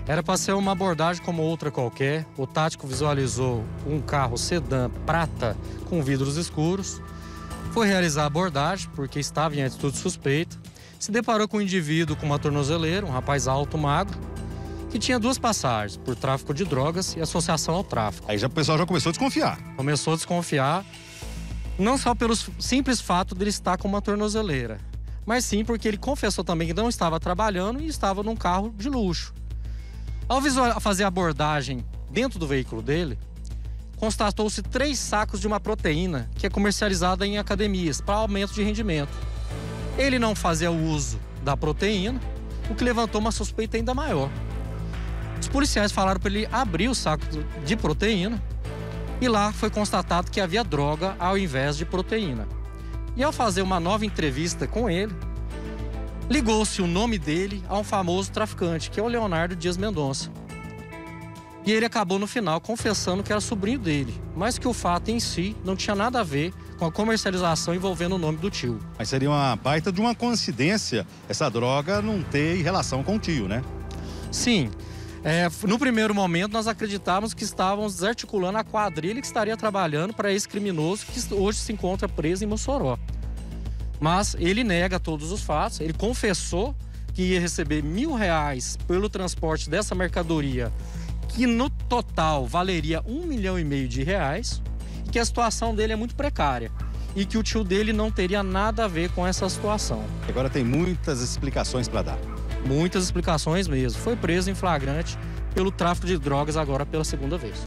Era para ser uma abordagem como outra qualquer. O tático visualizou um carro sedã prata com vidros escuros. Foi realizar a abordagem porque estava em atitude suspeita. Se deparou com um indivíduo com uma tornozeleira, um rapaz alto, magro, que tinha 2 passagens por tráfico de drogas e associação ao tráfico. Aí o pessoal já começou a desconfiar. Começou a desconfiar, não só pelo simples fato de ele estar com uma tornozeleira, mas sim porque ele confessou também que não estava trabalhando e estava num carro de luxo. Ao fazer a abordagem dentro do veículo dele, constatou-se 3 sacos de uma proteína que é comercializada em academias para aumento de rendimento. Ele não fazia uso da proteína, o que levantou uma suspeita ainda maior. Os policiais falaram para ele abrir o saco de proteína e lá foi constatado que havia droga ao invés de proteína. E ao fazer uma nova entrevista com ele, ligou-se o nome dele a um famoso traficante, que é o Leonardo Dias Mendonça. E ele acabou no final confessando que era sobrinho dele, mas que o fato em si não tinha nada a ver com a comercialização envolvendo o nome do tio. Mas seria uma baita de uma coincidência essa droga não ter relação com o tio, né? Sim. No primeiro momento, nós acreditávamos que estávamos desarticulando a quadrilha que estaria trabalhando para esse criminoso que hoje se encontra preso em Mossoró. Mas ele nega todos os fatos, ele confessou que ia receber R$1.000 pelo transporte dessa mercadoria, que no total valeria R$1,5 milhão, e que a situação dele é muito precária e que o tio dele não teria nada a ver com essa situação. Agora tem muitas explicações para dar. Muitas explicações mesmo. Foi preso em flagrante pelo tráfico de drogas agora pela segunda vez.